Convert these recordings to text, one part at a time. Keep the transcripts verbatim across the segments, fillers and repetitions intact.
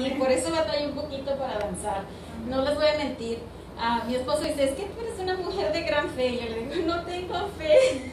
y por eso batallé un poquito para avanzar. No les voy a mentir. Uh, mi esposo dice, es que tú eres una mujer de gran fe. Y yo le digo, no tengo fe.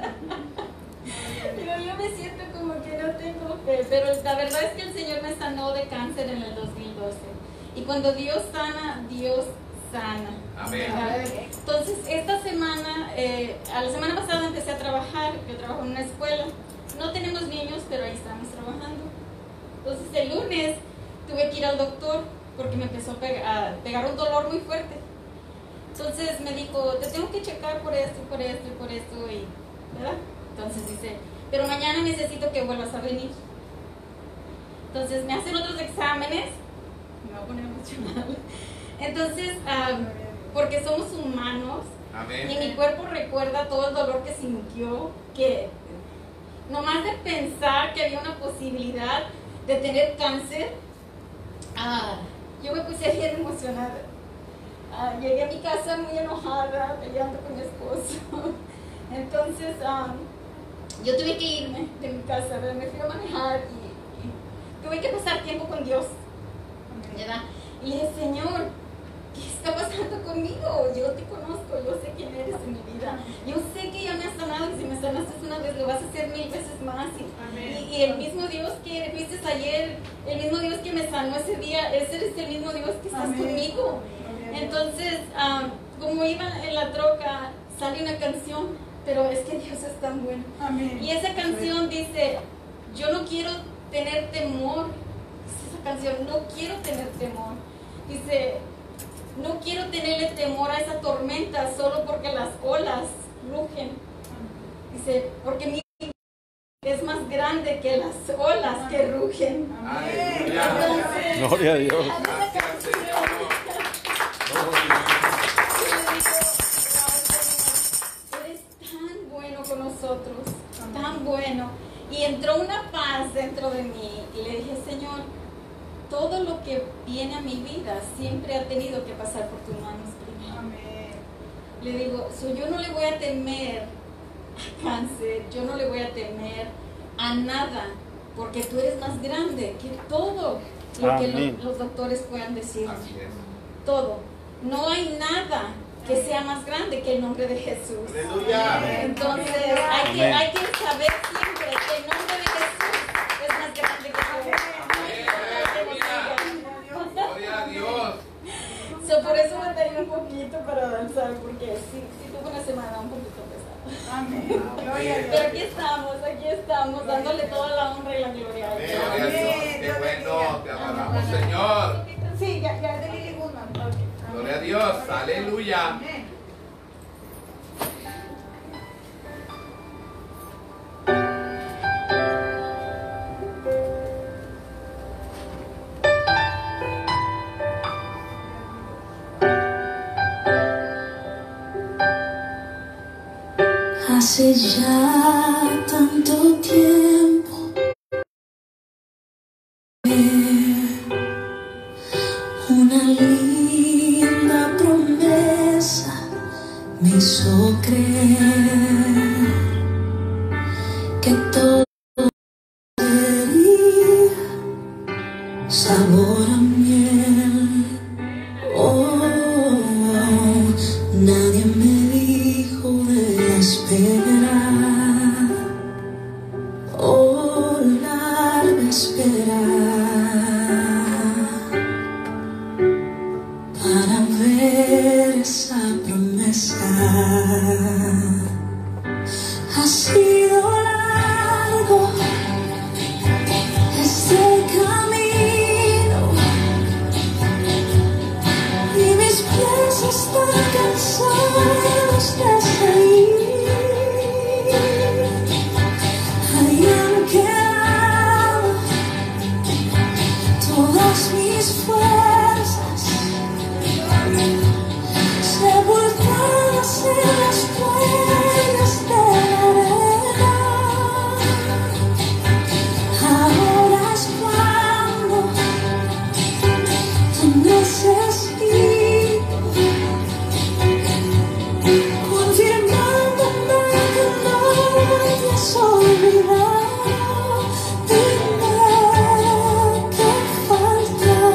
Pero yo me siento como que no tengo fe. Pero la verdad es que el Señor me sanó de cáncer en el dos mil doce. Y cuando Dios sana, Dios sana. Amén. Entonces, esta semana, eh, a la semana pasada empecé a trabajar. Yo trabajo en una escuela. No tenemos niños, pero ahí estamos trabajando. Entonces, el lunes tuve que ir al doctor porque me empezó a pegar, a pegar un dolor muy fuerte. Entonces me dijo, te tengo que checar por esto, por esto y por esto, y, ¿verdad? Entonces dice, pero mañana necesito que vuelvas a venir. Entonces me hacen otros exámenes, me voy a poner emocional. Entonces, um, porque somos humanos, Amén. y mi cuerpo recuerda todo el dolor que sintió, que nomás de pensar que había una posibilidad de tener cáncer, uh, yo me puse bien emocionada. Uh, llegué a mi casa muy enojada, peleando con mi esposo. Entonces, um, yo tuve que irme de mi casa, ¿verdad? Me fui a manejar y, y tuve que pasar tiempo con Dios, ¿verdad? Y le dije, Señor, ¿qué está pasando conmigo? Yo te conozco, yo sé quién eres en mi vida. Yo sé que ya me has sanado, y si me sanaste una vez, lo vas a hacer mil veces más. Y, y el mismo Dios que viste ayer, el mismo Dios que me sanó ese día, ese es el mismo Dios que estás Amén. Conmigo. Entonces, um, como iba en la troca, sale una canción, pero es que Dios es tan bueno. Amén. Y esa canción dice, yo no quiero tener temor. Esa canción, no quiero tener temor. Dice, no quiero tenerle temor a esa tormenta solo porque las olas rugen. Dice, porque mi es más grande que las olas que rugen. Amén. Entonces, Gloria a Dios. Eres tan bueno con nosotros, tan bueno. Y entró una paz dentro de mí y le dije, Señor, todo lo que viene a mi vida siempre ha tenido que pasar por tus manos primero. Amén. Le digo, so yo no le voy a temer a cáncer, yo no le voy a temer a nada, porque tú eres más grande que todo lo Amén. Que lo, los doctores puedan decir. Así es. Todo. No hay nada que sea más grande que el nombre de Jesús. Aleluya. Entonces hay que, hay que saber siempre que el nombre de Jesús es más grande que todo. Gloria a Dios. So, por eso batallé un poquito para avanzar, porque sí, sí tuve una semana un poquito pesada. Amén. Pero aquí estamos, aquí estamos, dándole toda la honra y la gloria a Dios. Gloria a Dios. Qué bueno, te adoramos, Señor. Sí, ya, ya de Lili Goodman. Gloria a Dios, aleluya. Amén. Hace ya tanto tiempo una linda promesa me hizo creer que todo sería sabor a miel. Oh, nadie me dijo de la espera, oh, larga espera, para ver esa promesa. Ha sido largo este camino y mis pies están cansados de seguir. Ahí han quedado todas mis fuerzas, sepultadas en las huellas de la arena. Ahora es cuando te necesito, confirmándome que no te has olvidado. Dime qué falta.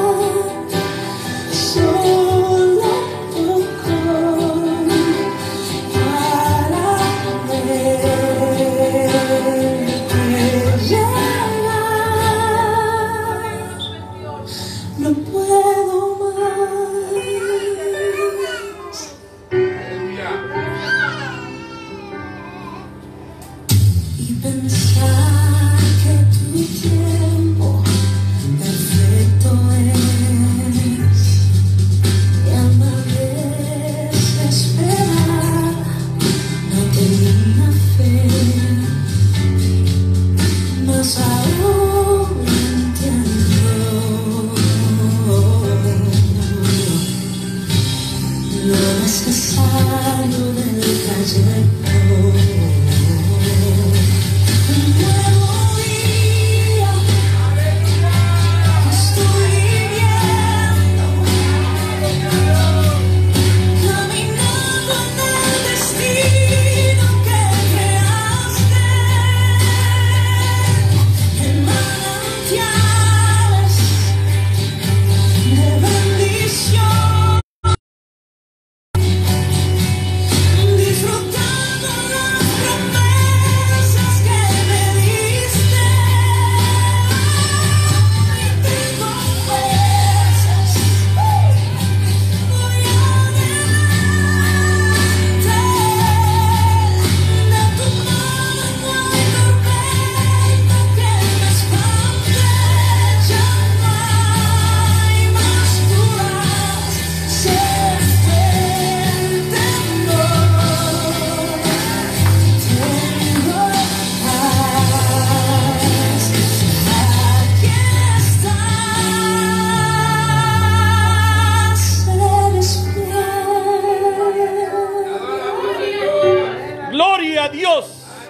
Gloria a Dios.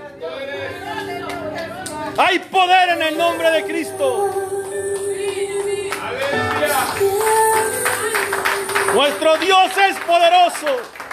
Hay poder en el nombre de Cristo. Nuestro Dios es poderoso.